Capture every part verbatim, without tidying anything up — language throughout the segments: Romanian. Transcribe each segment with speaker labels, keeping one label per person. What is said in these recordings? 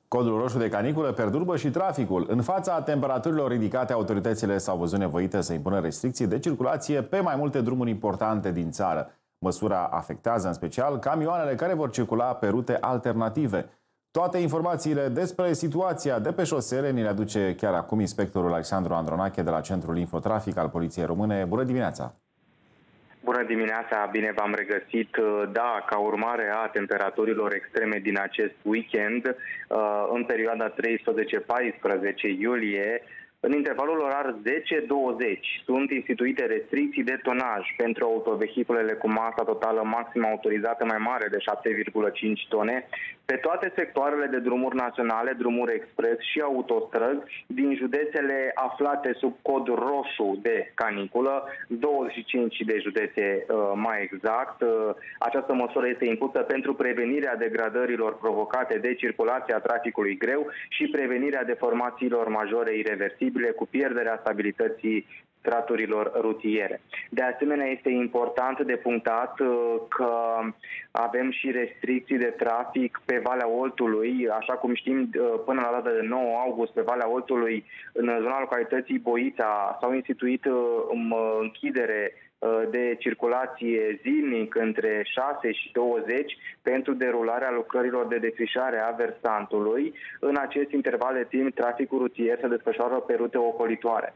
Speaker 1: Codul roșu de caniculă perturbă și traficul. În fața temperaturilor ridicate, autoritățile s-au văzut nevoite să impună restricții de circulație pe mai multe drumuri importante din țară. Măsura afectează în special camioanele care vor circula pe rute alternative. Toate informațiile despre situația de pe șosele ni le aduce chiar acum inspectorul Alexandru Andronache de la Centrul Infotrafic al Poliției Române. Bună dimineața!
Speaker 2: Bună dimineața, bine v-am regăsit. Da, ca urmare a temperaturilor extreme din acest weekend, în perioada treisprezece paisprezece iulie, în intervalul orar zece douăzeci sunt instituite restricții de tonaj pentru autovehiculele cu masa totală maximă autorizată mai mare de șapte virgulă cinci tone pe toate sectoarele de drumuri naționale, drumuri expres și autostrăzi din județele aflate sub cod roșu de caniculă, douăzeci și cinci de județe mai exact. Această măsură este impusă pentru prevenirea degradărilor provocate de circulația traficului greu și prevenirea deformațiilor majore ireversibile cu pierderea stabilității straturilor rutiere. De asemenea, este important de punctat că avem și restricții de trafic pe Valea Oltului. Așa cum știm, până la data de nouă august, pe Valea Oltului, în zona localității Boița, s-au instituit închidere de circulație zilnic între șase și douăzeci pentru derularea lucrărilor de defrișare a versantului. În acest interval de timp, traficul rutier se desfășoară pe rute ocolitoare.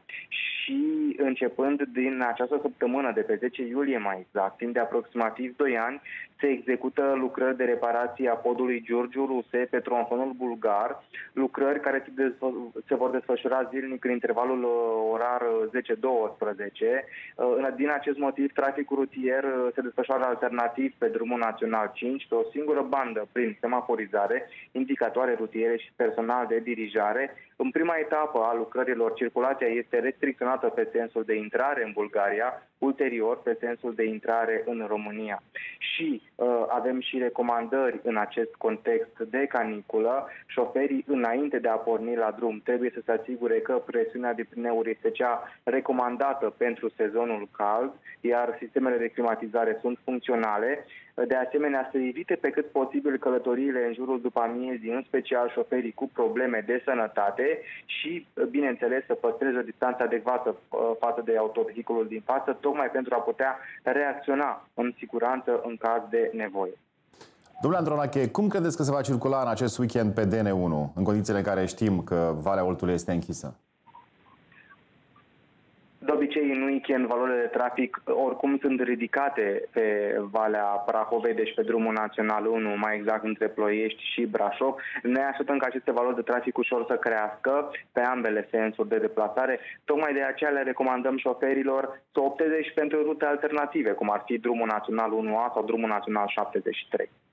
Speaker 2: Și începând din această săptămână, de pe zece iulie mai exact, timp de aproximativ doi ani, se execută lucrări de reparație a podului Giurgiu-Ruse pe tronsonul bulgar, lucrări care se, se vor desfășura zilnic în intervalul orar zece douăsprezece. Din acest motiv, traficul rutier se desfășoară alternativ pe drumul național cinci, pe o singură bandă prin semaforizare, indicatoare rutiere și personal de dirijare. În prima etapă a lucrărilor, circulația este restricționată pe sensul de intrare în Bulgaria, ulterior pe sensul de intrare în România. Și uh, avem și recomandări în acest context de caniculă. Șoferii, înainte de a porni la drum, trebuie să se asigure că presiunea de pneuri este cea recomandată pentru sezonul cald, iar sistemele de climatizare sunt funcționale. De asemenea, să evite pe cât posibil călătoriile în jurul după amiezii, în special șoferii cu probleme de sănătate și, bineînțeles, să păstreze o distanță adecvată față de autovehiculul din față, tocmai pentru a putea reacționa în siguranță în caz de nevoie.
Speaker 1: Domnule Andronache, cum credeți că se va circula în acest weekend pe D N unu, în condițiile în care știm că Valea Oltului este închisă?
Speaker 2: De obicei, în weekend, valorile de trafic oricum sunt ridicate pe Valea Prahovei, deci pe drumul național unu, mai exact între Ploiești și Brașov. Ne așteptăm ca aceste valori de trafic ușor să crească pe ambele sensuri de deplasare. Tocmai de aceea le recomandăm șoferilor să opteze și pentru rute alternative, cum ar fi drumul național unu A sau drumul național șaptezeci și trei.